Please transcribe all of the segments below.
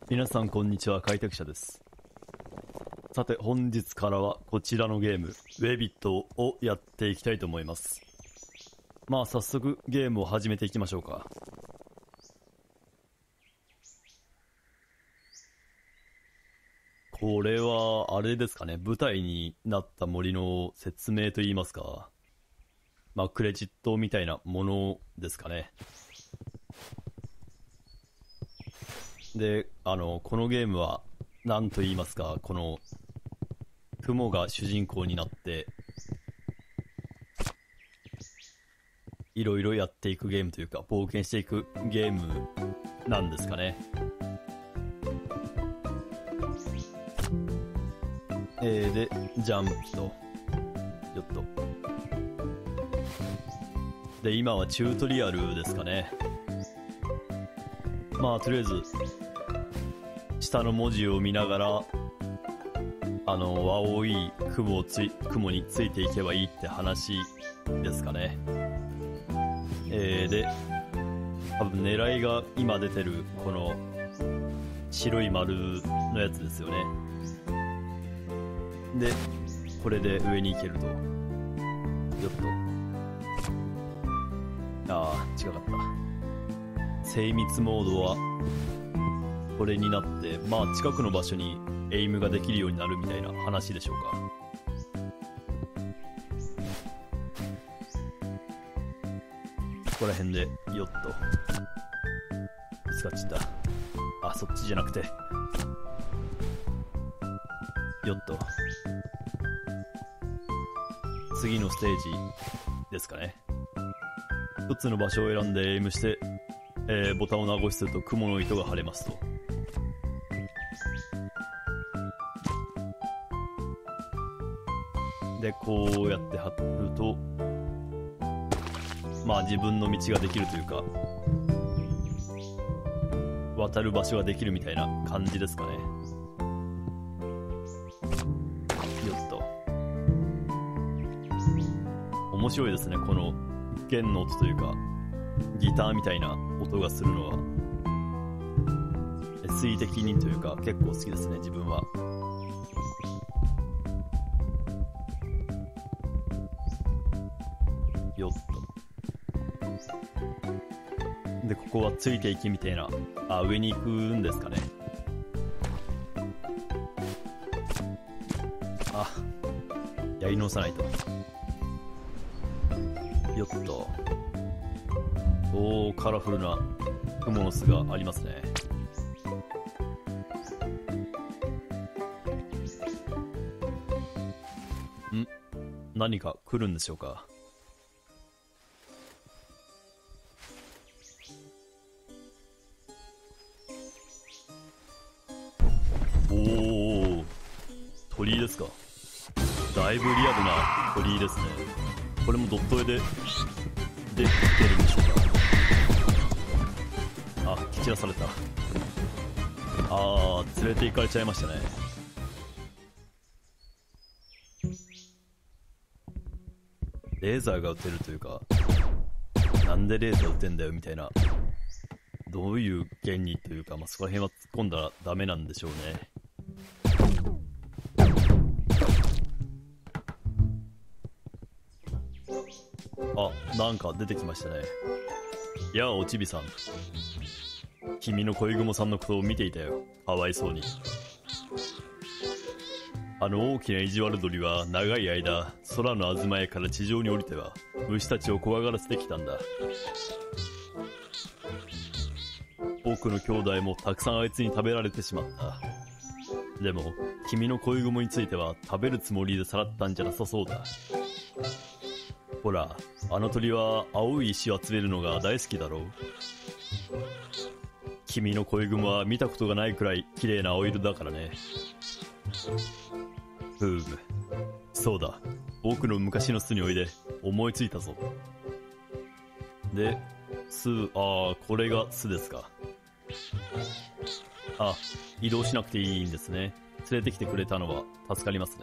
皆さんこんにちは、開拓者です。さて本日からはこちらのゲームウェビットをやっていきたいと思います。まあ早速ゲームを始めていきましょうか。これはあれですかね、舞台になった森の説明といいますか、まあクレジットみたいなものですかね。で、このゲームは何と言いますか、この雲が主人公になっていろいろやっていくゲームというか冒険していくゲームなんですかね。でジャンプとよっとで今はチュートリアルですかね。まあとりあえず下の文字を見ながら青い雲についていけばいいって話ですかね。で多分狙いが今出てるこの白い丸のやつですよね。でこれで上に行けるとよっと、ああ違かった。精密モードはこれになって、まあ近くの場所にエイムができるようになるみたいな話でしょうか。ここら辺でよっとぶつかっちゃった。あ、そっちじゃなくてよっと次のステージですかね。一つの場所を選んでエイムして、ボタンを長押しすると雲の糸が張れますと。でこうやって貼るとまあ自分の道ができるというか渡る場所ができるみたいな感じですかね。よっと面白いですね、この弦の音というかギターみたいな音がするのはSE的にというか結構好きですね、自分は。よっとでここはついていきみたいな、あ、上に行くんですかね。あ、やり直さないと。よっと、おーカラフルなクモの巣がありますね。何か来るんでしょうか。おー鳥居ですか。だいぶリアルな鳥居ですね。これもドット絵で出るんでしょうか。あ、蹴散らされた。あー連れて行かれちゃいましたね。レーザーが撃てるというか、なんでレーザー撃てんだよみたいな、どういう原理というか、まあ、そこら辺は突っ込んだらダメなんでしょうね。あ、なんか出てきましたね。やあおちびさん、君の恋雲さんのことを見ていたよ。かわいそうに。あの大きな意地悪鳥は長い間空の東屋から地上に降りては虫たちを怖がらせてきたんだ。僕の兄弟もたくさんあいつに食べられてしまった。でも君の恋雲については食べるつもりでさらったんじゃなさそうだ。ほら、あの鳥は青い石を集めるのが大好きだろう。君の恋雲は見たことがないくらい綺麗な青色だからね。そうだ、僕の昔の巣においで思いついたぞ。で、これが巣ですか。あ、移動しなくていいんですね。連れてきてくれたのは助かりますね。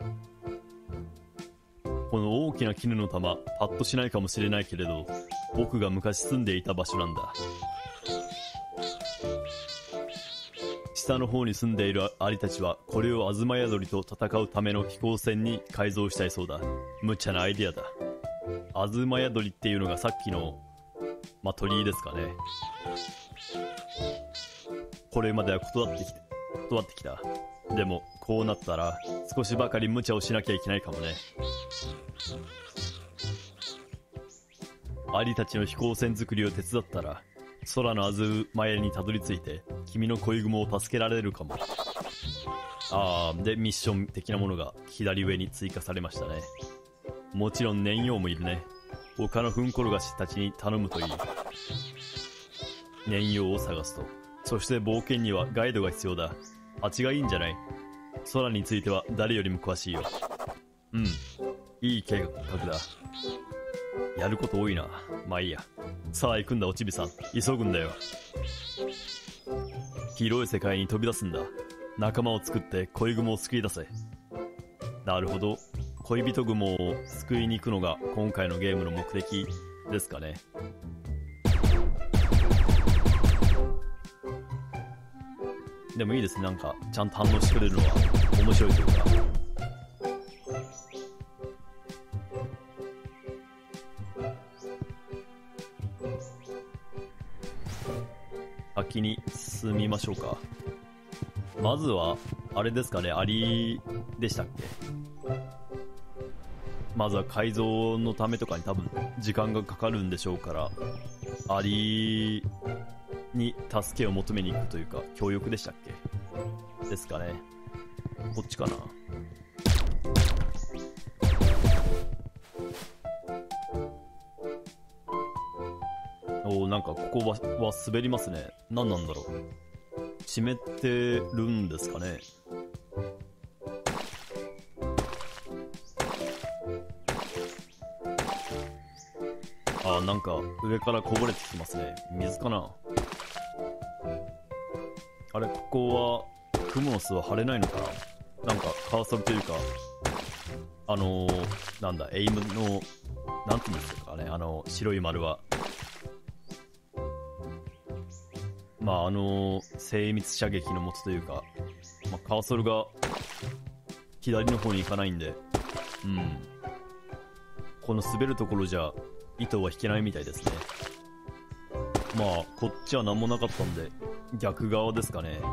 この大きな絹の玉、パッとしないかもしれないけれど、僕が昔住んでいた場所なんだ。 下の方に住んでいるアリたちはこれをアズマヤドリと戦うための飛行船に改造したいそうだ。無茶なアイデアだ。アズマヤドリっていうのがさっきの鳥居ですかね。これまでは断ってきた。でもこうなったら少しばかり無茶をしなきゃいけないかもね。アリたちの飛行船作りを手伝ったら空のアズマヤにたどり着いて君の恋雲を助けられるかも。でミッション的なものが左上に追加されましたね。もちろん燃料もいるね。他のフンコロガシたちに頼むといい。燃料を探すと。そして冒険にはガイドが必要だ。味がいいんじゃない？空については誰よりも詳しいよ。いい計画だ。やること多いな。まあいいや。さあ行くんだ、おちびさん。急ぐんだよ。広い世界に飛び出すんだ。仲間を作って恋雲を救い出せ。なるほど。恋人雲を救いに行くのが今回のゲームの目的ですかね。でもいいですね。なんかちゃんと反応してくれるのは面白いというか。先に進みましょうか。まずはあれですかね、アリでしたっけ。まずは改造のためとかに多分時間がかかるんでしょうから、アリに助けを求めに行くというか、協力でしたっけですかね。こっちかな。なんかここは滑りますね。何なんだろう。湿ってるんですかね。なんか上からこぼれてきますね。水かな。あれ、ここはクモの巣は張れないのかな。なんかカーソルというか、なんだ、エイムのなんていうんですかね、白い丸は精密射撃のもとというか、カーソルが左の方に行かないんで、この滑るところじゃ糸は引けないみたいですね。こっちは何もなかったんで逆側ですかね。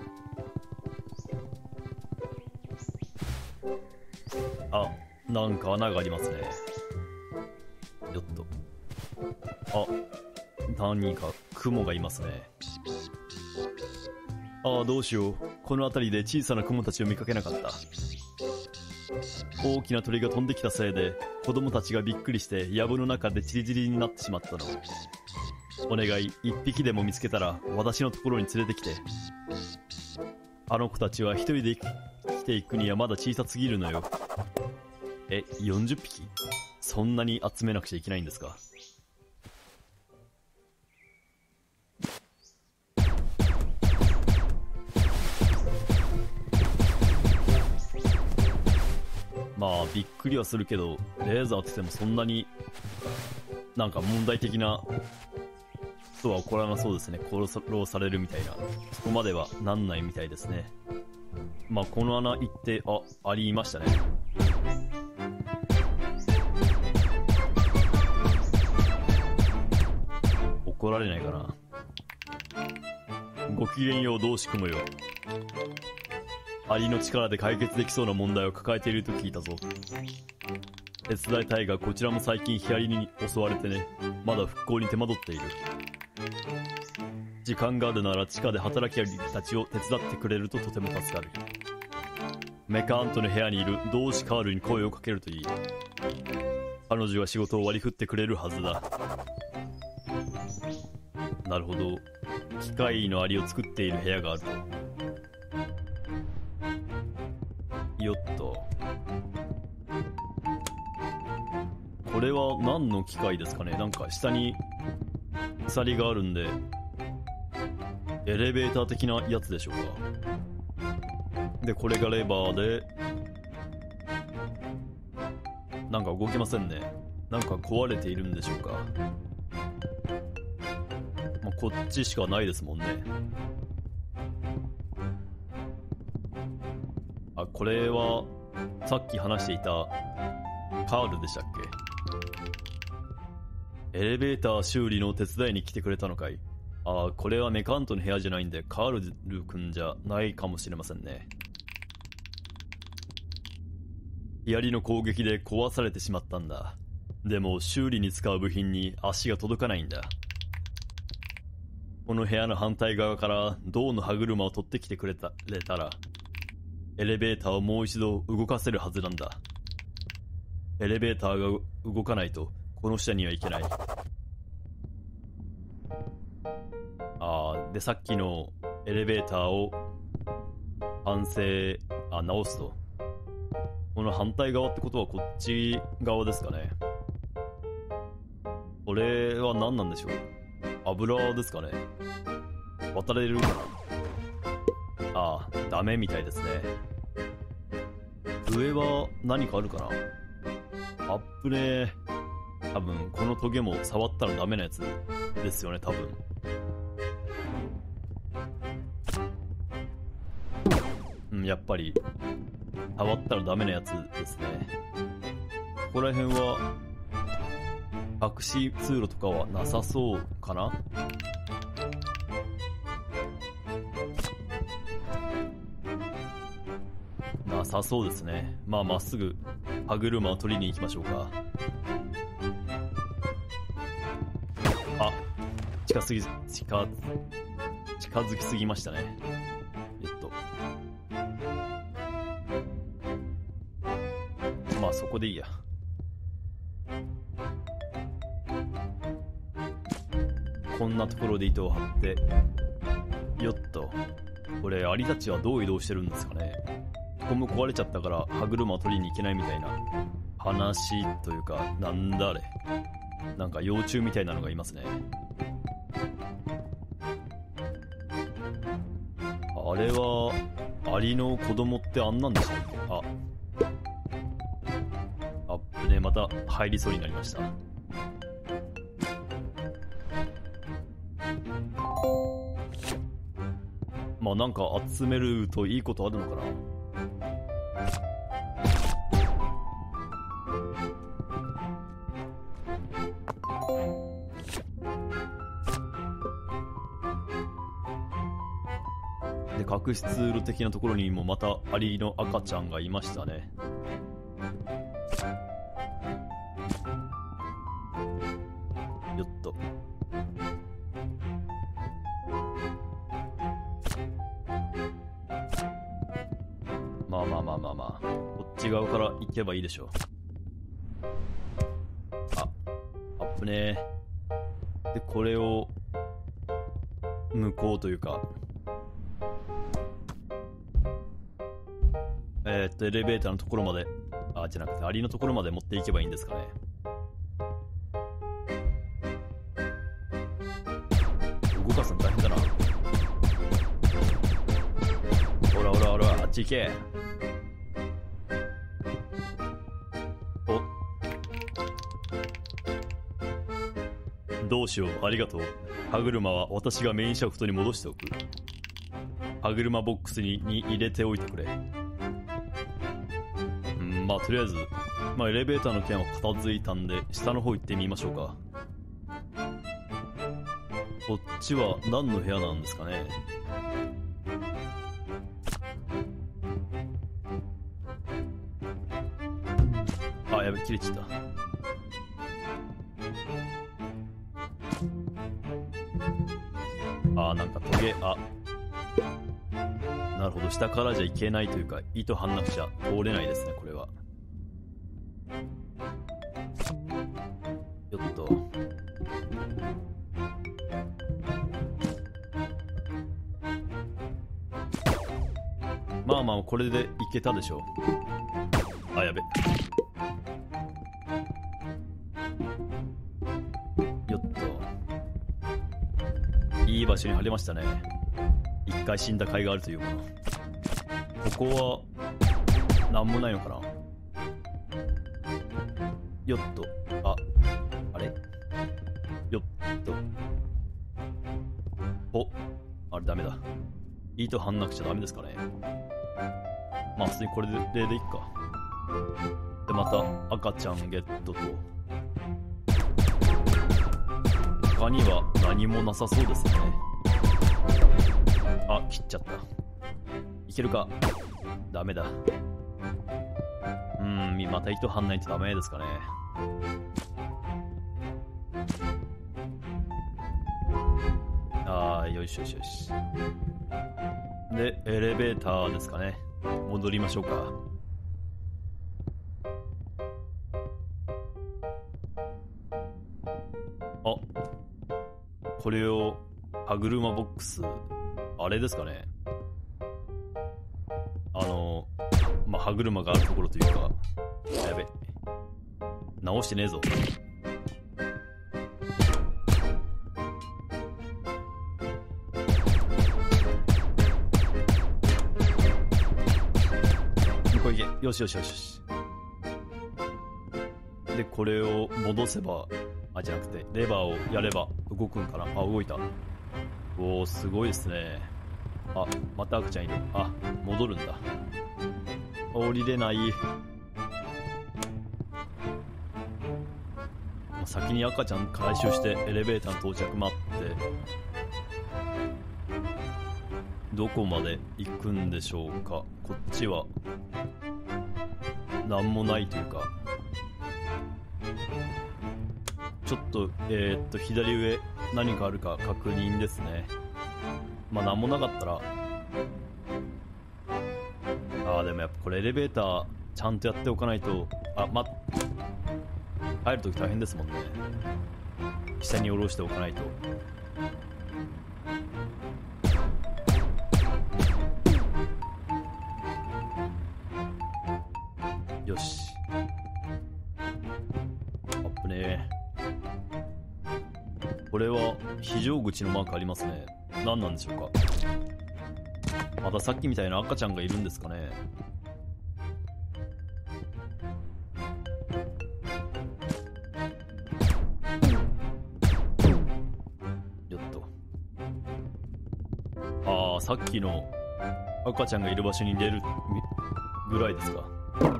なんか穴がありますね。よっと。何か雲がいますね。どうしよう。この辺りで小さな雲たちを見かけなかった。大きな鳥が飛んできたせいで子供たちがびっくりして藪の中でチリチリになってしまったの。お願い、一匹でも見つけたら私のところに連れてきて。あの子たちは一人で生きていくにはまだ小さすぎるのよ。40匹？そんなに集めなくちゃいけないんですか？びっくりはするけど、レーザーって言ってもそんなになんか問題的なことは起こらなそうですね。殺されるみたいな、そこまではなんないみたいですね。この穴行って、ありましたね。怒られないかな。ごきげんよう、どうしくもよ。アリの力で解決できそうな問題を抱えていると聞いたぞ。手伝いたいが、こちらも最近ヒアリに襲われてね、まだ復興に手間取っている。時間があるなら地下で働きアリたちを手伝ってくれるととても助かる。メカアントの部屋にいる同志カールに声をかけるといい。彼女が仕事を割り振ってくれるはずだ。なるほど。機械のアリを作っている部屋があると。よっと。これは何の機械ですかね。なんか下に鎖があるんで、エレベーター的なやつでしょうか。で、これがレバーで、なんか動きませんね。なんか壊れているんでしょうか。こっちしかないですもんね。 あ、これは、さっき話していた、カールでしたっけ？エレベーター修理の手伝いに来てくれたのかい？あ、これはメカントの部屋じゃないんで、カール君じゃないかもしれませんね。槍の攻撃で壊されてしまったんだ。でも修理に使う部品に足が届かないんだ。この部屋の反対側から銅の歯車を取ってきてくれたら、エレベーターをもう一度動かせるはずなんだ。エレベーターが動かないとこの下には行けない。で、さっきのエレベーターを直すと。この反対側ってことはこっち側ですかね。これは何なんでしょう。油ですかね。渡れるかな。ダメみたいですね。上は何かあるかな。アップね。多分このトゲも触ったらダメなやつですよね、多分。やっぱり触ったらダメなやつですね。ここら辺は隠し通路とかはなさそうかな。なさそうですね。まあ、まっすぐ歯車を取りに行きましょうか。近づきすぎましたね。まあそこでいいや。こんなところで糸を張って、よっと。これアリたちはどう移動してるんですかね。ここも壊れちゃったから歯車を取りに行けないみたいな話というか、なんだあれ。なんか幼虫みたいなのがいますね。あれはアリの子供ってあんなんでしたっけ。また入りそうになりました。まあなんか集めるといいことあるのかな。で、隠し通路的なところにもまたアリの赤ちゃんがいましたね。よっと。まあこっち側から行けばいいでしょう。アップね。で、これを向こうというか、エレベーターのところまで、じゃなくてアリのところまで持っていけばいいんですかね。動かすの大変だな。ほらあっち行け。どうしよう、ありがとう。歯車は私がメインシャフトに戻しておく。歯車ボックスに入れておいてくれ。まあとりあえず、エレベーターの件は片付いたんで下の方行ってみましょうか。こっちは何の部屋なんですかね。やべ、切れちゃった。なんかトゲ、なるほど、下からじゃいけないというか、糸張んなくちゃ通れないですね、これは。よっと。まあこれでいけたでしょう。やべ。よっと。いい場所に貼れましたね。一回死んだ甲斐があるというかな。ここはなんもないのかな。よっと。あれよっと。あれダメだ。糸張んなくちゃダメですかね。 まあ普通にこれでいいか。で、また赤ちゃんゲットと。他には何もなさそうですね。あ、切っちゃった。いけるか。ダメだ。また糸張んないとダメですかね。よしよしよし。で、エレベーターですかね。戻りましょうか。あ、これを歯車ボックス、あれですかね。まあ、歯車があるところというか、やべ、直してねえぞ。これいけ、よしよしよしよし。で、これを戻せば、じゃなくて、レバーをやれば動くんかな。動いた。おー、すごいですね。また赤ちゃんいる。戻るんだ。降りれない。先に赤ちゃん回収してエレベーターの到着待って、どこまで行くんでしょうか。こっちはなんもないというか、ちょっと左上何かあるか確認ですね。まあなんもなかったら、でもやっぱこれエレベーターちゃんとやっておかないと、入るとき大変ですもんね。下に下ろしておかないと。よし。危ねえ。これは非常口のマークありますね。何なんでしょうか。またさっきみたいな赤ちゃんがいるんですかね。よっと。さっきの赤ちゃんがいる場所に出るぐらいですか。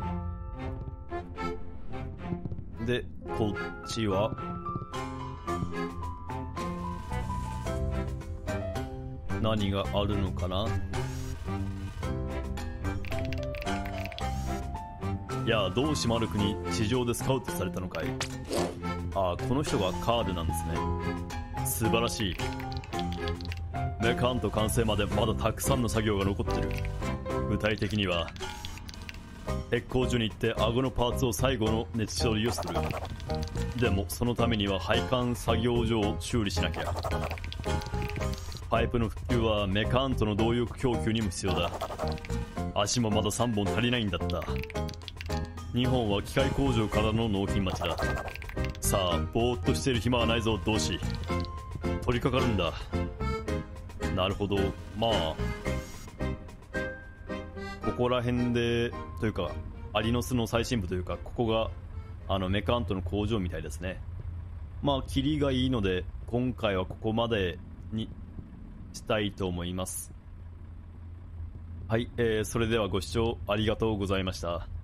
で、こっちは何があるのかな。いや、同志マルクに地上でスカウトされたのかい。この人がカールなんですね。素晴らしい。メカント完成までまだたくさんの作業が残ってる。具体的には鉄工所に行って顎のパーツを最後の熱処理をする。でもそのためには配管作業所を修理しなきゃ。パイプの復旧はメカントの動力供給にも必要だ。足もまだ3本足りないんだった。2本は機械工場からの納品待ちだ。さあ、ぼーっとしている暇はないぞ、同志。取り掛かるんだ。なるほど。まあここら辺でというか、アリノスの最深部というか、ここがメカントの工場みたいですね。まあキリがいいので今回はここまでにしたいと思います。はい、それではご視聴ありがとうございました。